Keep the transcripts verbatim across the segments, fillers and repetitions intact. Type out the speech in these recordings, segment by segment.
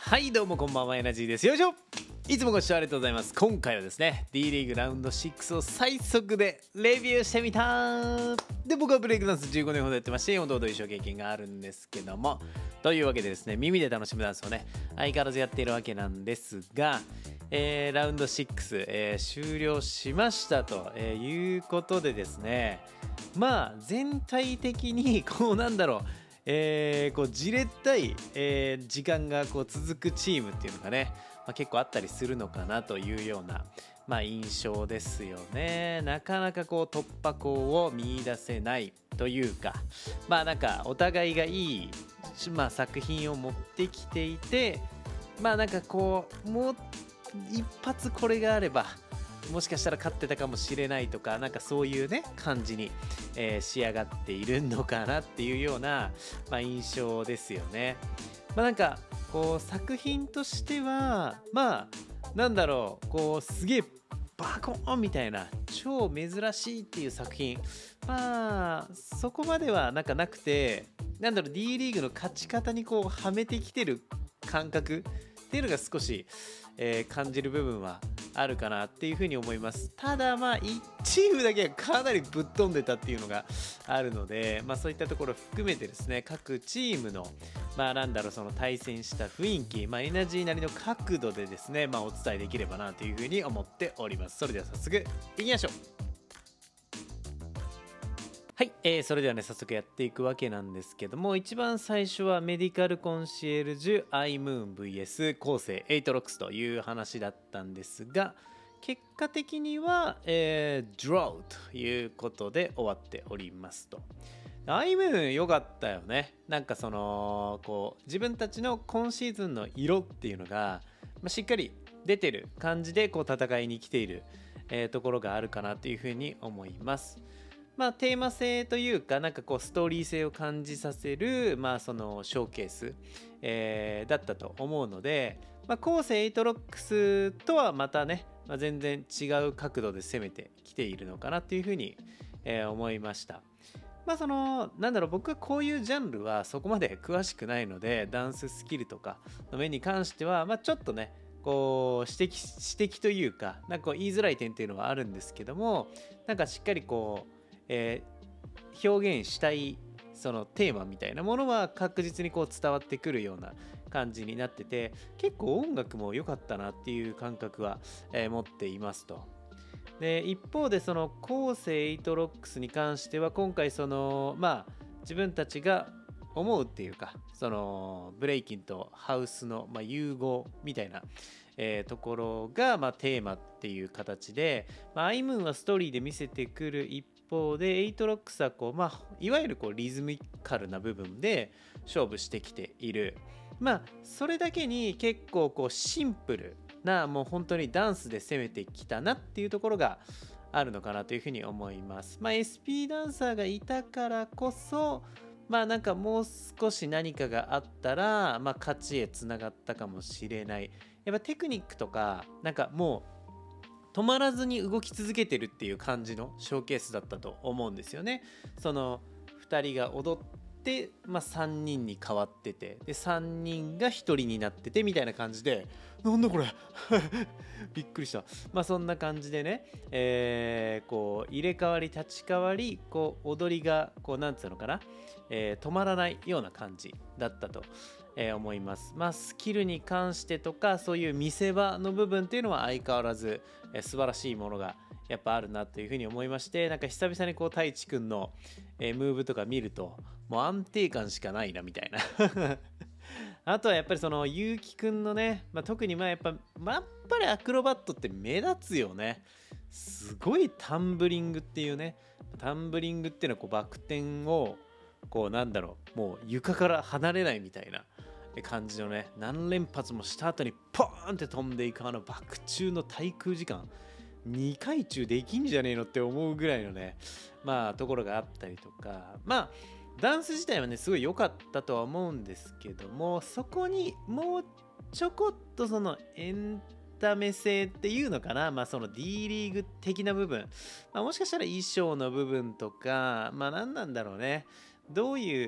はいどうもこんばんは、エナジーです。よいしょ。いつもご視聴ありがとうございます。今回はですね D リーグラウンドシックスを最速でレビューしてみた。で僕はブレイクダンスじゅうごねんほどやってまして、ほとんど一生経験があるんですけども、というわけでですね、耳で楽しむダンスをね相変わらずやっているわけなんですが、えー、ラウンドシックス、えー、終了しましたと、えー、いうことでですね、まあ全体的にこうなんだろう、えー、こうじれったい、えー、時間がこう続くチームっていうのがね、まあ、結構あったりするのかなというような、まあ、印象ですよね。なかなかこう突破口を見出せないというか、まあなんかお互いがいい、まあ、作品を持ってきていて、まあなんかこうもう一発これがあればもしかしたら勝ってたかもしれないとか、なんかそういうね感じに、えー、仕上がっているのかなっていうような、まあ、印象ですよね。まあなんかこう作品としてはまあなんだろう、こうすげえバコーンみたいな超珍しいっていう作品、まあそこまではなんかなくて、なんだろう D リーグの勝ち方にこうはめてきてる感覚っていうのが少し、えー、感じる部分はあるかなっていうふうに思います。ただまあいちチームだけはかなりぶっ飛んでたっていうのがあるので、まあそういったところを含めてですね、各チームのまあなんだろう、その対戦した雰囲気、まあエナジーなりの角度でですね、まあお伝えできればなというふうに思っております。それでは早速いきましょう。はい、えー、それではね早速やっていくわけなんですけども、一番最初はメディカルコンシェルジュアイムーン ブイエス 後世エイトロックスという話だったんですが、結果的には、えー、ドローということで終わっておりますと。アイムーン良かったよね。なんかそのこう自分たちの今シーズンの色っていうのが、まあ、しっかり出てる感じでこう戦いに来ている、えー、ところがあるかなというふうに思います。まあ、テーマ性というか、なんかこうストーリー性を感じさせる、まあ、そのショーケース、えーだったと思うので、まあ、後世エイトロックスとはまたね、まあ、全然違う角度で攻めてきているのかなというふうに、えー思いました。まあそのなんだろう、僕はこういうジャンルはそこまで詳しくないので、ダンススキルとかの面に関しては、まあ、ちょっとねこう指摘指摘というか、なんかこう言いづらい点っていうのはあるんですけども、なんかしっかりこうえー表現したいそのテーマみたいなものは確実にこう伝わってくるような感じになってて、結構音楽も良かったなっていう感覚は、えー持っていますと。で一方でその後世エイトロックスに関しては、今回そのまあ自分たちが思うっていうか、そのブレイキンとハウスの、まあ、融合みたいな、えーところが、まあ、テーマっていう形で、まあ、アイムーンはストーリーで見せてくる一方で、エイトロックスはこう、まあ、いわゆるこうリズミカルな部分で勝負してきている。まあそれだけに結構こうシンプルな、もう本当にダンスで攻めてきたなっていうところがあるのかなというふうに思います。まあ エスピー ダンサーがいたからこそ、まあなんかもう少し何かがあったら、まあ勝ちへつながったかもしれない。やっぱテクニックとか、なんかもう止まらずに動き続けてるっていう感じのショーケースだったと思うんですよね。そのふたりが踊って、まあ、さんにんに変わってて、でさんにんがひとりになっててみたいな感じで、なんだこれびっくりした。まあそんな感じでね、えーこう入れ替わり立ち替わり、こう踊りがこうなんつうのかな、えー止まらないような感じだったと、えー思います。まあスキルに関してとか、そういう見せ場の部分っていうのは相変わらず、えー素晴らしいものがやっぱあるなというふうに思いまして、なんか久々にこう太一くんの、えームーブとか見ると、もう安定感しかないなみたいなあとはやっぱりそのゆうきくんのね、まあ、特にまあやっぱ、まあ、やっぱりアクロバットって目立つよね。すごいタンブリングっていうね、タンブリングっていうのはこうバク転をこうなんだろう、もう床から離れないみたいな感じのね、何連発もした後にポーンって飛んでいくあのバク宙の滞空時間、にかい中できんじゃねえのって思うぐらいのね、まあところがあったりとか、まあダンス自体はねすごい良かったとは思うんですけども、そこにもうちょこっとそのエンタメ性っていうのかな、まあその D リーグ的な部分、まあ、もしかしたら衣装の部分とか、まあ何なんだろうね、どういう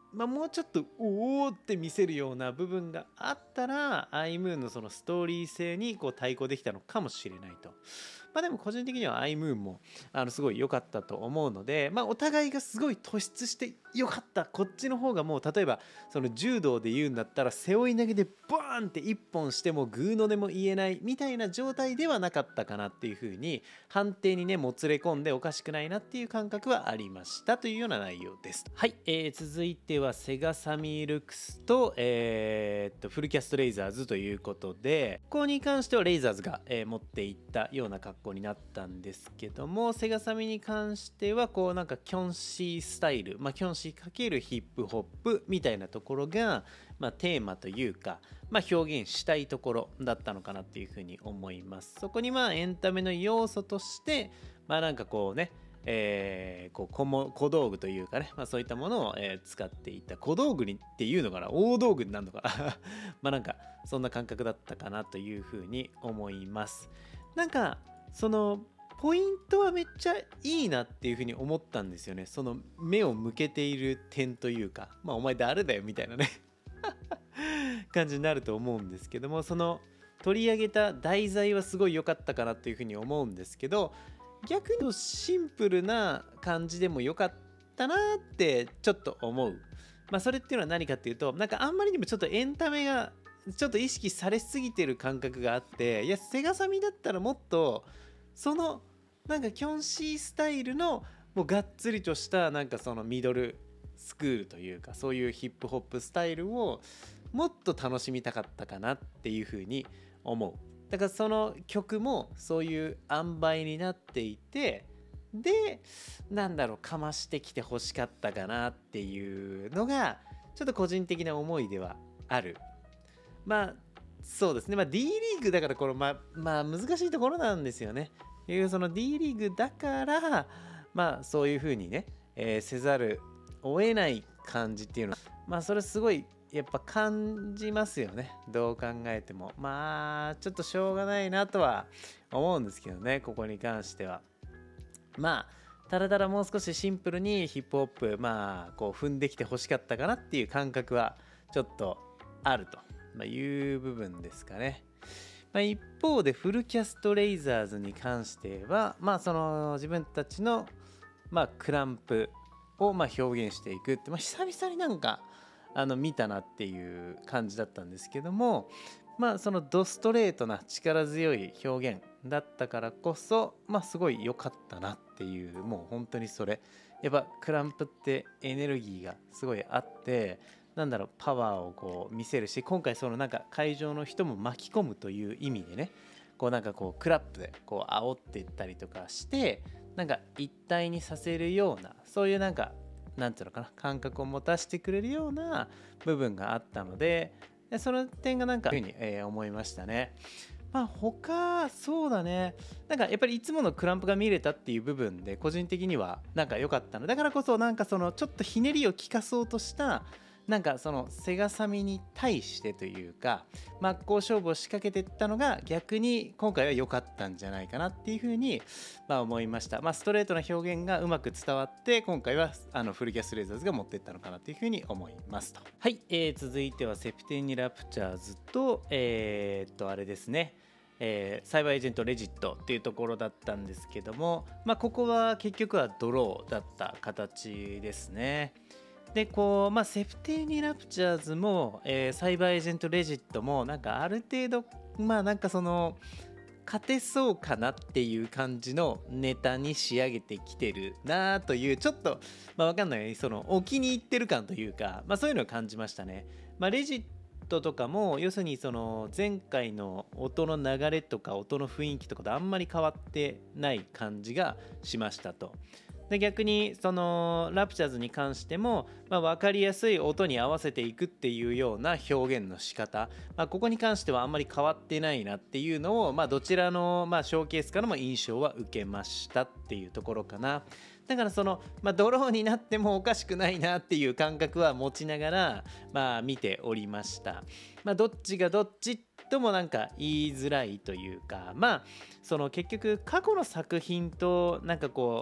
まあ、もうちょっとおおって見せるような部分があったらアイムーンのそのストーリー性にこう対抗できたのかもしれないと。まあでも個人的にはアイムーンもあのすごい良かったと思うので、まあ、お互いがすごい突出して良かったこっちの方がもう例えばその柔道で言うんだったら背負い投げでバーンって一本してもグーの音も言えないみたいな状態ではなかったかなっていう風に判定にねもつれ込んでおかしくないなっていう感覚はありましたというような内容です。はい、えー、続いてはセガサミールクスと,、えー、っとフルキャストレイザーズということで、ここに関してはレイザーズが、えー、持っていったような格好になったんですけども、セガサミに関してはこうなんかキョンシースタイル、まあ、キョンシー×ヒップホップみたいなところが、まあ、テーマというか、まあ、表現したいところだったのかなっていうふうに思います。そこにまあエンタメの要素としてまあなんかこうねえー、こう 小, 小道具というかね、まあ、そういったものを、えー、使っていた小道具にっていうのかな大道具になるのかなまあなんかそんな感覚だったかなというふうに思います。なんかそのポイントはめっちゃいいなっていうふうに思ったんですよね。その目を向けている点というか、まあお前誰だよみたいなね感じになると思うんですけども、その取り上げた題材はすごい良かったかなっていうふうに思うんですけど、逆にシンプルな感じでも良かったなってちょっと思う。まあそれっていうのは何かっていうと、なんかあんまりにもちょっとエンタメがちょっと意識されすぎてる感覚があって、いやセガサミだったらもっとそのなんかキョンシースタイルのもうがっつりとしたなんかそのミドルスクールというかそういうヒップホップスタイルをもっと楽しみたかったかなっていうふうに思う。だからその曲もそういう塩梅になっていて、でなんだろうかましてきて欲しかったかなっていうのがちょっと個人的な思いではある。まあそうですね、まあ D リーグだからこれまあまあ難しいところなんですよね。いうその D リーグだからまあそういう風にね、えー、せざるを得ない感じっていうのはまあそれすごいやっぱ感じますよね。どう考えてもまあちょっとしょうがないなとは思うんですけどね、ここに関しては。まあただただもう少しシンプルにヒップホップまあこう踏んできて欲しかったかなっていう感覚はちょっとあるという部分ですかね。まあ、一方でフルキャストレイザーズに関してはまあその自分たちのまあクランプをまあ表現していくって、まあ、久々になんかあの見たなっていう感じだったんですけども、まあそのドストレートな力強い表現だったからこそまあすごい良かったなっていう、もう本当にそれやっぱクランプってエネルギーがすごいあってなんだろうパワーをこう見せるし、今回そのなんか会場の人も巻き込むという意味でねこうなんかこうクラップでこう煽っていったりとかしてなんか一体にさせるようなそういうなんかなんていうのかな感覚を持たせてくれるような部分があったので、でその点がなんかいうふうに、えー、思いましたね。まあ他そうだね、なんかやっぱりいつものクランプが見れたっていう部分で個人的にはなんか良かったのだからこそなんかそのちょっとひねりを利かそうとしたなんかそのセガサミに対してというか真っ向勝負を仕掛けていったのが逆に今回は良かったんじゃないかなっていうふうにまあ思いました。まあストレートな表現がうまく伝わって今回はあのフルキャストレイザーズが持っていったのかなっていうふうに思いますと。はい、えー、続いてはセプテーニラプチャーズとえー、っとあれですねえー、サイバーエージェントレジットっていうところだったんですけども、まあ、ここは結局はドローだった形ですね。でこうまあセプテーニラプチャーズも、えー、サイバーエージェントレジットもなんかある程度まあなんかその勝てそうかなっていう感じのネタに仕上げてきてるなというちょっとまあ分かんないそのお気に入ってる感というか、まあ、そういうのを感じましたね。まあ、レジットとかも要するにその前回の音の流れとか音の雰囲気とかとあんまり変わってない感じがしましたと。で逆にそのラプチャーズに関しても、まあ、分かりやすい音に合わせていくっていうような表現の仕方、まあ、ここに関してはあんまり変わってないなっていうのを、まあ、どちらの、まあ、ショーケースからも印象は受けましたっていうところかな。だからその、まあ、ドローになってもおかしくないなっていう感覚は持ちながら、まあ、見ておりました。まあ、どっちがどっちともなんか言いづらいというか、まあその結局過去の作品となんかこう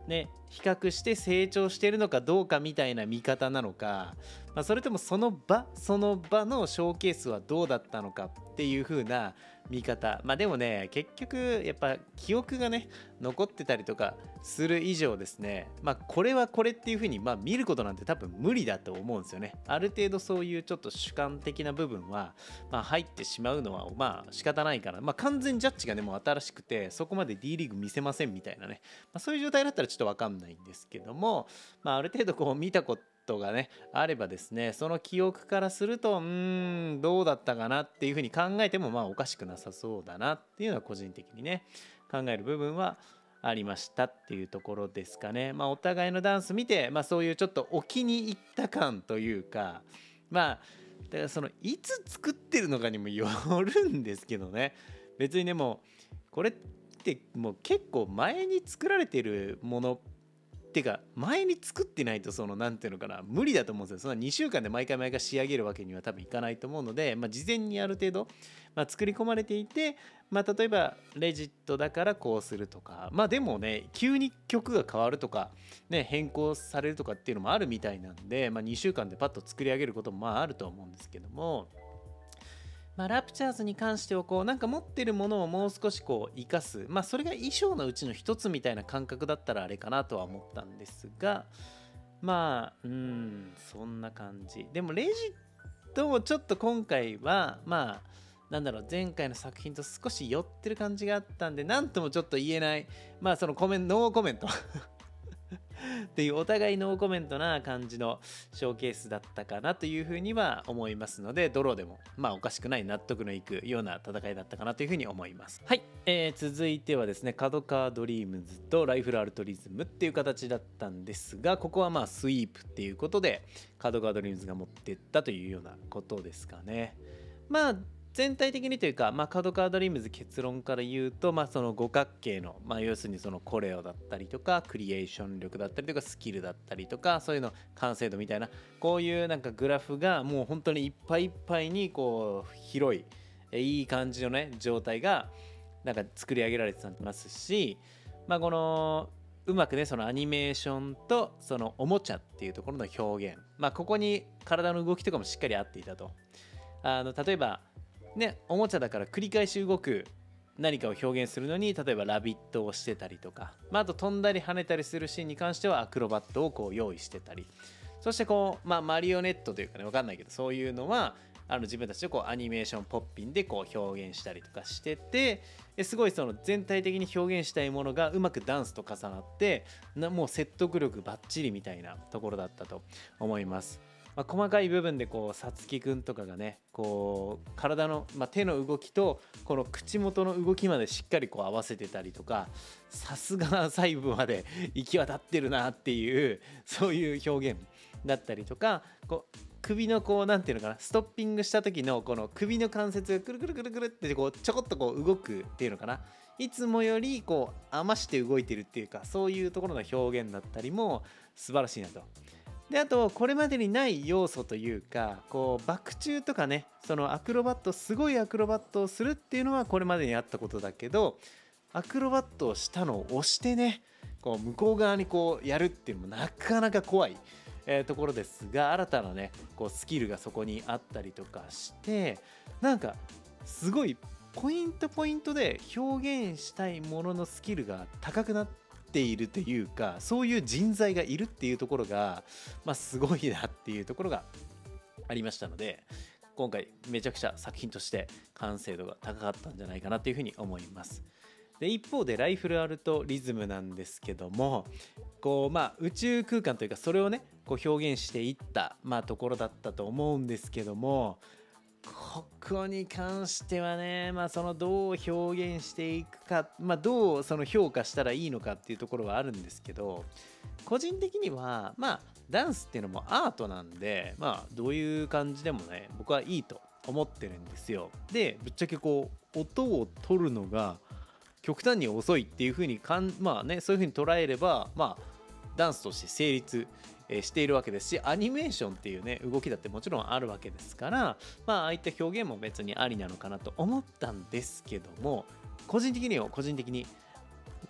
ね比較して成長しているのかどうかみたいな見方なのか、まあ、それともその場その場のショーケースはどうだったのかっていう風な見方。まあでもね結局やっぱ記憶がね残ってたりとかする以上ですね、まあこれはこれっていう風にまあ見ることなんて多分無理だと思うんですよね。ある程度そういうちょっと主観的な部分はまあ入ってしまうのはまあ仕方ないから、まあ完全ジャッジがねもう新しくてそこまで D リーグ見せませんみたいなね、まあ、そういう状態だったらちょっと分かんないんですけども、まあある程度こう見たことがねあればですね、その記憶からするとうーんどうだったかなっていうふうに考えてもまあおかしくなさそうだなっていうのは個人的にね考える部分はありましたっていうところですかね。まあお互いのダンス見て、まあ、そういうちょっとお気に入った感というか、まあだからそのいつ作ってるのかにもよるんですけどね。別にでもこれってもう結構前に作られてるものってか前に作ってないとそのなんていうのかな無理だと思うんですよ。そんなにしゅうかんで毎回毎回仕上げるわけには多分いかないと思うので、まあ、事前にある程度、まあ、作り込まれていて、まあ、例えばレジットだからこうするとか、まあでもね急に曲が変わるとか、ね、変更されるとかっていうのもあるみたいなんで、まあ、にしゅうかんでパッと作り上げることもまああると思うんですけども、まあ、ラプチャーズに関してはこうなんか持ってるものをもう少しこう生かす、まあそれが衣装のうちの一つみたいな感覚だったらあれかなとは思ったんですが、まあうんそんな感じでもレジットもちょっと今回はまあなんだろう前回の作品と少し寄ってる感じがあったんでなんともちょっと言えない、まあそのコメントノーコメントっていうお互いノーコメントな感じのショーケースだったかなというふうには思いますので、ドローでもまあおかしくない納得のいくような戦いだったかなというふうに思います。はい、えー、続いてはですね角川ドリームズとライフルアルトリズムっていう形だったんですが、ここはまあスイープっていうことで角川ドリームズが持ってったというようなことですかね。まあ全体的にというか、まあ、角川ドリームズ結論から言うと、まあ、その五角形の、まあ、要するにそのコレオだったりとかクリエーション力だったりとかスキルだったりとかそういうの完成度みたいなこういうなんかグラフがもう本当にいっぱいいっぱいにこう広いいい感じのね状態がなんか作り上げられてますし、まあ、このうまくねそのアニメーションとそのおもちゃっていうところの表現、まあ、ここに体の動きとかもしっかり合っていたと。あの例えばね、おもちゃだから繰り返し動く何かを表現するのに例えばラビットをしてたりとか、まあ、あと飛んだり跳ねたりするシーンに関してはアクロバットをこう用意してたり、そしてこう、まあ、マリオネットというかね分かんないけどそういうのはあの自分たちでこうアニメーションポッピンでこう表現したりとかしてて、すごいその全体的に表現したいものがうまくダンスと重なってなもう説得力バッチリみたいなところだったと思います。まあ、細かい部分でこうさつきくんとかがねこう体の、まあ、手の動きとこの口元の動きまでしっかりこう合わせてたりとか、さすが細部まで行き渡ってるなっていうそういう表現だったりとか、こう首のこうなんていうのかなストッピングした時のこの首の関節がくるくるくるくるってこうちょこっとこう動くっていうのかな、いつもよりこう余して動いてるっていうかそういうところの表現だったりも素晴らしいなと。であとこれまでにない要素というかこうバク宙とかねそのアクロバットすごいアクロバットをするっていうのはこれまでにあったことだけど、アクロバットをしたのを押してねこう向こう側にこうやるっていうのもなかなか怖い、えーところですが、新たなねこうスキルがそこにあったりとかしてなんかすごいポイントポイントで表現したいもののスキルが高くなってているというかそういう人材がいるっていうところが、まあ、すごいなっていうところがありましたので、今回めちゃくちゃ作品として完成度が高かったんじゃないかなというふうに思います。で一方でライフルアルトリズムなんですけどもこう、まあ、宇宙空間というかそれをねこう表現していった、まあ、ところだったと思うんですけども、ここに関してはね、まあ、そのどう表現していくか、まあ、どうその評価したらいいのかっていうところはあるんですけど、個人的にはまあダンスっていうのもアートなんで、まあどういう感じでもね僕はいいと思ってるんですよ。でぶっちゃけこう音を取るのが極端に遅いっていう風にかんまあねそういう風に捉えればまあダンスとして成立しているわけですし、アニメーションっていうね動きだってもちろんあるわけですから、まあああいった表現も別にありなのかなと思ったんですけども、個人的には個人的に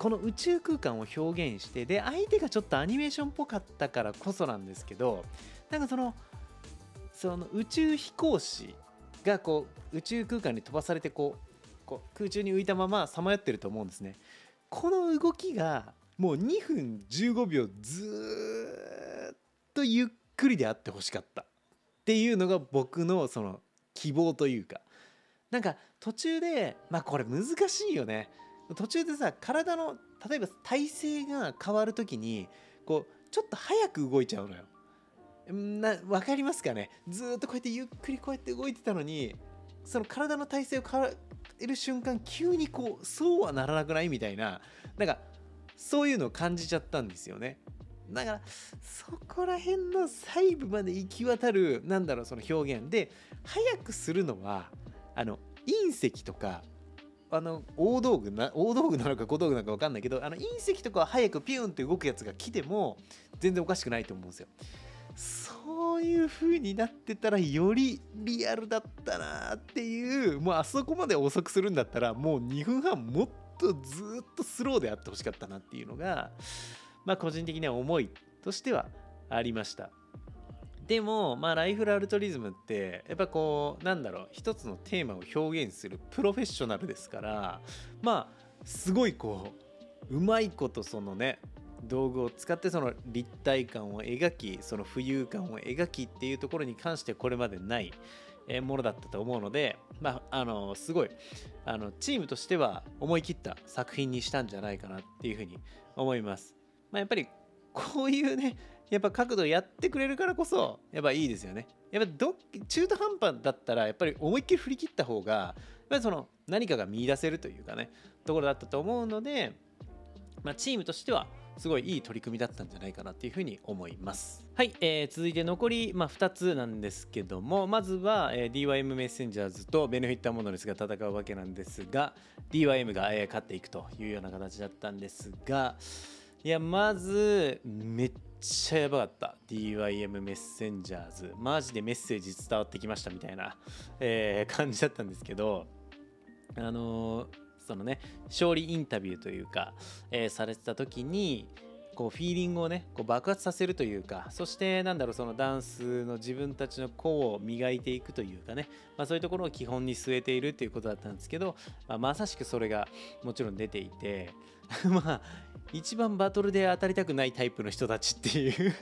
この宇宙空間を表現して、で相手がちょっとアニメーションっぽかったからこそなんですけど、なんかそのその宇宙飛行士がこう宇宙空間に飛ばされてこう、こう空中に浮いたままさまよってると思うんですね。この動きがもうにふんじゅうごびょうずーっとゆっくりであってほしかったっていうのが僕のその希望というか、なんか途中で、まあこれ難しいよね。途中でさ、体の例えば体勢が変わるときにこうちょっと早く動いちゃうのよ。な、わかりますかね。ずーっとこうやってゆっくりこうやって動いてたのに、その体の体勢を変える瞬間急にこうそうはならなくないみたいな、なんかそういうのを感じちゃったんですよね。だからそこら辺の細部まで行き渡る、なんだろう、その表現で早くするのはあの隕石とか、あの大道具な大道具なのか小道具なのか分かんないけど、あの隕石とかは早くピュンって動くやつが来ても全然おかしくないと思うんですよ。そういう風になってたらよりリアルだったなっていう、もうあそこまで遅くするんだったらもうにふんはんもっとずっとスローであってほしかったなっていうのが、まあ個人的には思いとしてはありました。でもまあライフルアルトリズムってやっぱこうなんだろう、一つのテーマを表現するプロフェッショナルですから、まあすごいこううまいことそのね道具を使ってその立体感を描き、その浮遊感を描きっていうところに関してこれまでないものだったと思うので、まああのすごいあのチームとしては思い切った作品にしたんじゃないかなっていうふうに思います。まあ、やっぱりこういうねやっぱ角度やってくれるからこそやっぱいいですよね。やっぱど中途半端だったらやっぱり思いっきり振り切った方がやっぱりその何かが見出せるというかねところだったと思うので、まあ、チームとしてはすごいいい取り組みだったんじゃないかなっていうふうに思います。はい、えー、続いて残り、まあ、ふたつなんですけども、まずは、えー、ディーワイエム メッセンジャーズとベネフィッターモノリスが戦うわけなんですが、 ディーワイエム が、えー、勝っていくというような形だったんですが、いやまずめっちゃやばかった。 ディーワイエム メッセンジャーズマジでメッセージ伝わってきましたみたいな、えー、感じだったんですけど、あのーそのね勝利インタビューというか、えー、されてた時にこうフィーリングをねこう爆発させるというか、そしてなんだろう、そのダンスの自分たちの個を磨いていくというかね、まあ、そういうところを基本に据えているっていうことだったんですけど、まあ、まさしくそれがもちろん出ていてまあ一番バトルで当たりたくないタイプの人たちっていう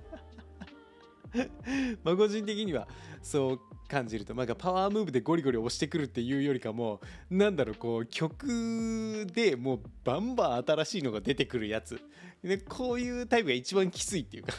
まあ個人的にはそう感じると、なんかパワームーブでゴリゴリ押してくるっていうよりかも、なんだろう、こう曲でもうバンバン新しいのが出てくるやつで、こういうタイプが一番きついっていうか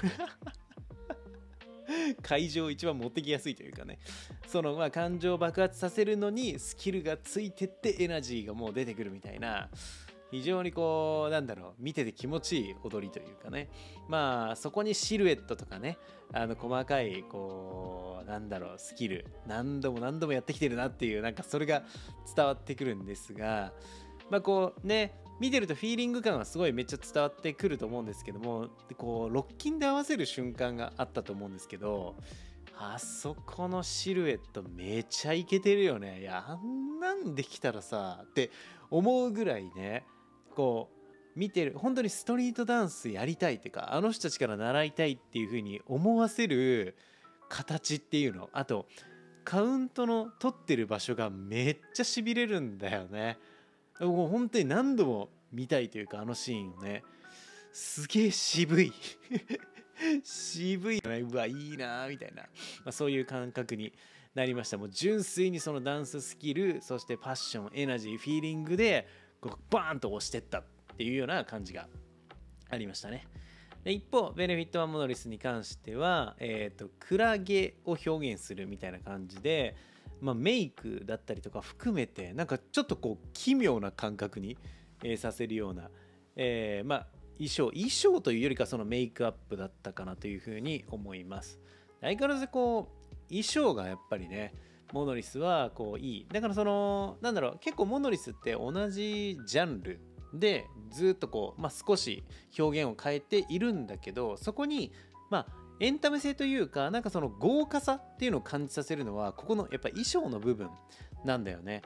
会場を一番持ってきやすいというかね、そのまあ感情を爆発させるのにスキルがついてってエナジーがもう出てくるみたいな、非常にこうなんだろう、見てて気持ちいい踊りというかね、まあそこにシルエットとかね、あの細かいこうなんだろうスキル何度も何度もやってきてるなっていう、なんかそれが伝わってくるんですが、まあこうね見てるとフィーリング感はすごいめっちゃ伝わってくると思うんですけども、でこうロッキンで合わせる瞬間があったと思うんですけど、あそこのシルエットめちゃイケてるよね。いやあんなんできたらさって思うぐらいね、こう見てる本当にストリートダンスやりたいっていうか、あの人たちから習いたいっていう風に思わせる形っていうの、あとカウントの取ってる場所がめっちゃしびれるんだよね。もう本当に何度も見たいというか、あのシーンをねすげえ渋い渋いよね。うわいいなみたいな、まあ、そういう感覚になりました。もう純粋にそのダンススキル、そしてパッション、エナジー、フィーリングでこうバーンと押してったっていうような感じがありましたね。で一方ベネフィット・ワン・モノリスに関しては、えーと、クラゲを表現するみたいな感じで、まあ、メイクだったりとか含めてなんかちょっとこう奇妙な感覚に、えー、させるような、えー、まあ衣装衣装というよりかそのメイクアップだったかなというふうに思います。相変わらずこう衣装がやっぱりねモノリスはこういい。だからそのなんだろう、結構モノリスって同じジャンルでずっとこう、まあ、少し表現を変えているんだけど、そこにまあエンタメ性というか、なんかその豪華さっていうのを感じさせるのはここのやっぱ衣装の部分なんだよね。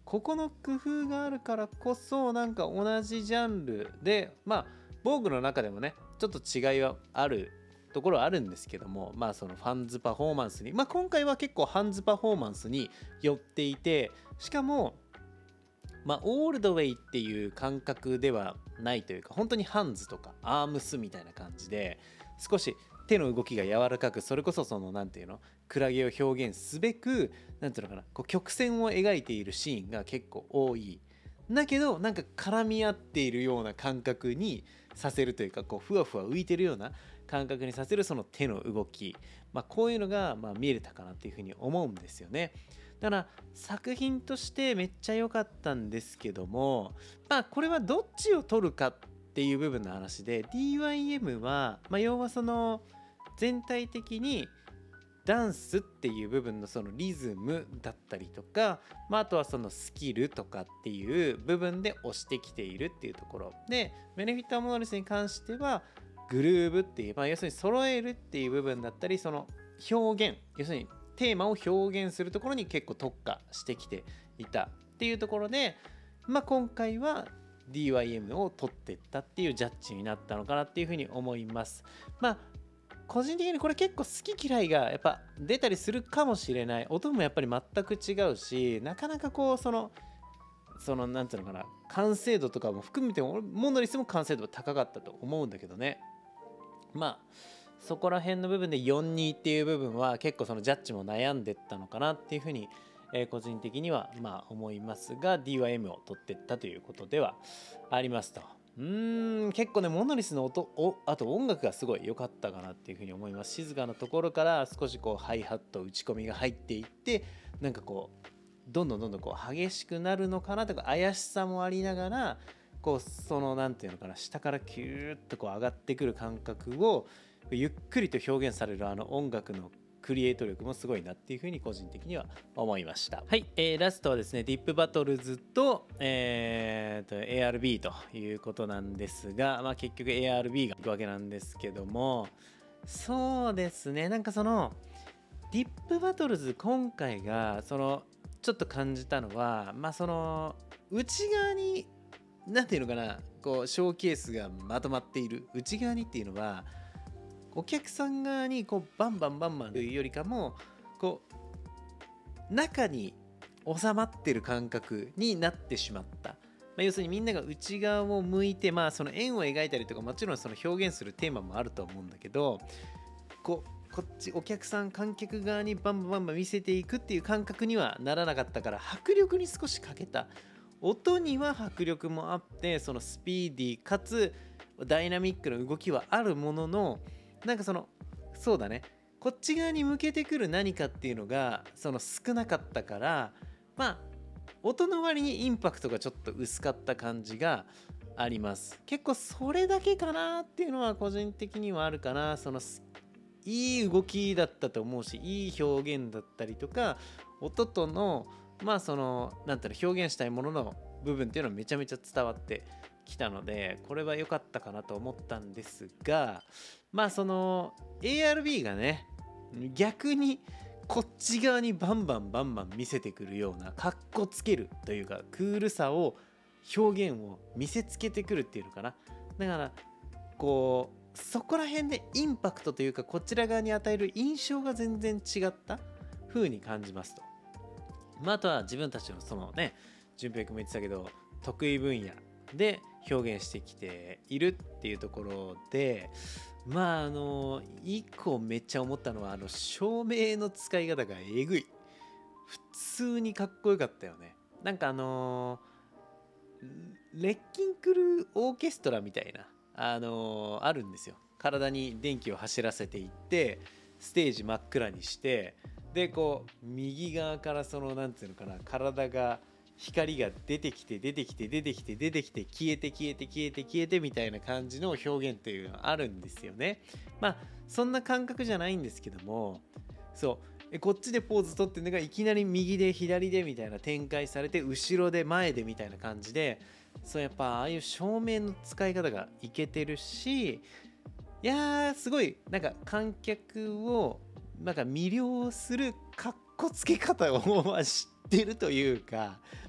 ここの工夫があるからこそなんか同じジャンルでまあ防具の中でもねちょっと違いはあるところはあるんですけども、まあそのファンズパフォーマンスにまあ今回は結構ハンズパフォーマンスに寄っていて、しかもまあオールドウェイっていう感覚ではないというか、本当にハンズとかアームスみたいな感じで少し手の動きが柔らかく、それこそそのなんていうのクラゲを表現すべくなんていうのかなこう曲線を描いているシーンが結構多い。だけどなんか絡み合っているような感覚にさせるというか、こうふわふわ浮いてるような感覚にさせるその手の動き、まあ、こういうのがまあ見れたかなっていうふうに思うんですよね。だから作品としてめっちゃ良かったんですけども、まあこれはどっちを取るかっていう部分の話で、 ディーワイエム は、まあ、要はその全体的にダンスっていう部分のそのリズムだったりとか、まあ、あとはそのスキルとかっていう部分で押してきているっていうところで、ベネフィット・アモーレスに関してはグルーブっていう、まあ、要するに揃えるっていう部分だったり、その表現、要するにテーマを表現するところに結構特化してきていたっていうところで、まあ、今回は ディーワイエム を取っていったっていうジャッジになったのかなっていうふうに思います。まあ個人的にこれ結構好き嫌いがやっぱ出たりするかもしれない。音もやっぱり全く違うし、なかなかこうそのそのなんていうのかな完成度とかも含めてモノリスも完成度は高かったと思うんだけどね。まあそこら辺の部分でよんたいにっていう部分は結構そのジャッジも悩んでったのかなっていうふうに、えー個人的にはまあ思いますが、 ディーワイエム を取ってったということではありますと。うーん結構ねモノリスの音おあと音楽がすごい良かったかなっていうふうに思います。静かなところから少しこうハイハット打ち込みが入っていって、なんかこうどんどんどんどんこう激しくなるのかなとか怪しさもありながら、こうそのなんていうのかな下からキューッとこう上がってくる感覚をゆっくりと表現されるあの音楽のクリエイト力もすごいなっていうふうに個人的には思いました。はい、えーラストはですねディップバトルズと,、えーと エーアールビー ということなんですが、まあ、結局 エーアールビー がいくわけなんですけども、そうですねなんかそのディップバトルズ今回がそのちょっと感じたのは、まあその内側になんていうのかなこうショーケースがまとまっている内側にっていうのはお客さん側にこうバンバンバンバンというよりかもこう中に収まってる感覚になってしまった、まあ、要するにみんなが内側を向いて、まあその円を描いたりとかもちろんその表現するテーマもあると思うんだけど、こうこっちお客さん観客側にバンバンバンバン見せていくっていう感覚にはならなかったから、迫力に少し欠けた。音には迫力もあってそのスピーディーかつダイナミックな動きはあるものの、なんかそのそうだねこっち側に向けてくる何かっていうのがその少なかったから、まあ音の割にインパクトがちょっと薄かった感じがあります。結構それだけかなっていうのは個人的にはあるかな。そのいい動きだったと思うし、いい表現だったりとか音とのまあそのなんていうの表現したいものの部分っていうのはめちゃめちゃ伝わってきたので、これは良かったかなと思ったんですが、まあその エーアールビー がね逆にこっち側にバンバンバンバン見せてくるようなかっこつけるというかクールさを表現を見せつけてくるっていうのかな。だからこうそこら辺でインパクトというかこちら側に与える印象が全然違った風に感じますと。まあ、あとは自分たちのそのね順平君も言ってたけど得意分野で表現してきているっていうところで、まああの一個めっちゃ思ったのはあの照明の使い方がえぐい。普通にかっこよかったよね。なんかあのレッキンクルオーケストラみたいなあのあるんですよ。体に電気を走らせていってステージ真っ暗にして、でこう右側からそのなんていうのかな体が光が出てきて出てきて出てきて出てきて消えて消えて消えて消えてみたいな感じの表現っていうのがあるんですよね。まあそんな感覚じゃないんですけども、そうえこっちでポーズ取ってるのがいきなり右で左でみたいな展開されて後ろで前でみたいな感じで、そうやっぱああいう照明の使い方がいけてるし、いやーすごいなんか観客をなんか魅了するかっこつけ方を知ってるというか、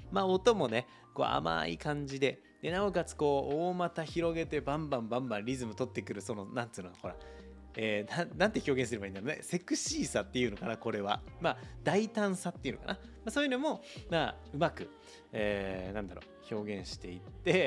まあ音もねこう甘い感じで、でなおかつこう大股広げてバンバンバンバンリズム取ってくる、そのなんつうのほら、えー、な, なんて表現すればいいんだろうね、セクシーさっていうのかな、これはまあ大胆さっていうのかな、まあ、そういうのもまあうまく、えー、なんだろう表現していって、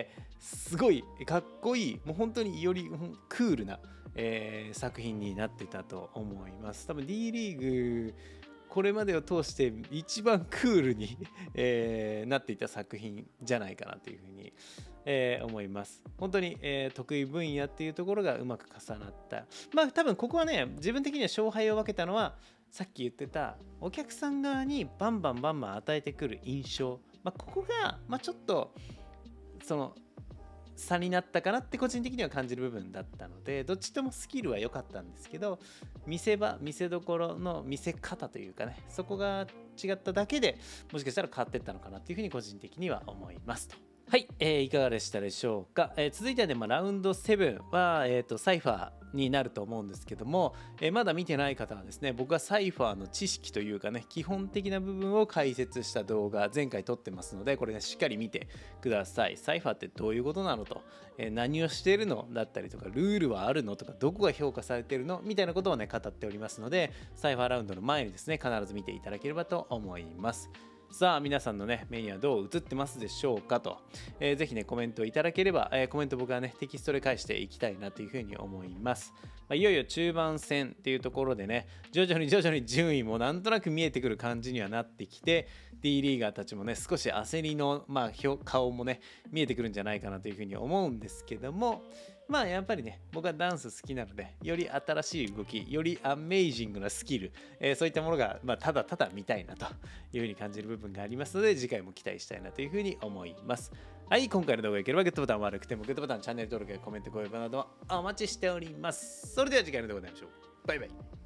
すごいかっこいい、もう本当によりクールな、えー、作品になってたと思います。多分 D リーグこれまでを通して一番クールに、えー、なっていた作品じゃないかなというふうに、えー、思います。本当に、えー、得意分野っていうところがうまく重なった。まあ多分ここはね、自分的には勝敗を分けたのは、さっき言ってたお客さん側にバンバンバンバン与えてくる印象、まあ、ここが、まあ、ちょっとその差になったかなって個人的には感じる部分だったので、どっちともスキルは良かったんですけど、見せ場見せどころの見せ方というかね、そこが違っただけでもしかしたら変わってったのかなっていうふうに個人的には思いますと。はい、えー、いかがでしたでしょうか。えー、続いてはね、まあ、ラウンドセブンは、えーと、サイファーになると思うんですけども、えー、まだ見てない方はですね、僕はサイファーの知識というかね、基本的な部分を解説した動画前回撮ってますので、これねしっかり見てください。サイファーってどういうことなのと、えー、何をしているのだったりとか、ルールはあるのとか、どこが評価されているのみたいなことをね語っておりますので、サイファーラウンドの前にですね必ず見ていただければと思います。さあ皆さんのね目にはどう映ってますでしょうかと、えー、ぜひねコメントいただければ、えー、コメント僕はねテキストで返していきたいなというふうに思います。まあ、いよいよ中盤戦っていうところでね、徐々に徐々に順位もなんとなく見えてくる感じにはなってきて、 D リーガーたちもね少し焦りの、まあ、顔もね見えてくるんじゃないかなというふうに思うんですけども、まあやっぱりね僕はダンス好きなので、より新しい動き、よりアメイジングなスキル、えー、そういったものが、まあ、ただただ見たいなというふうに感じる部分がありますので、次回も期待したいなというふうに思います。はい、今回の動画が良ければグッドボタン、悪くてもグッドボタン、チャンネル登録やコメント、高評価などお待ちしております。それでは次回の動画で会いましょう。バイバイ。